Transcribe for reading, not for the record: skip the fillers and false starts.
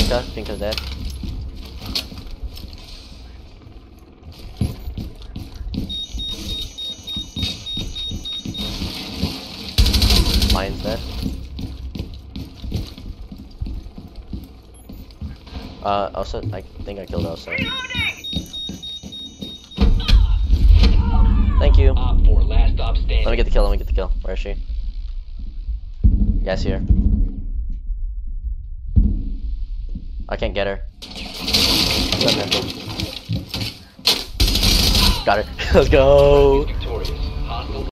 Pinka's dead. Mine's dead. Elsa, I think I killed Elsa. Thank you. Op 4, last stop standing. Let me get the kill, let me get the kill. Where is she? Yes, here. I can't get her. Got her. Let's go!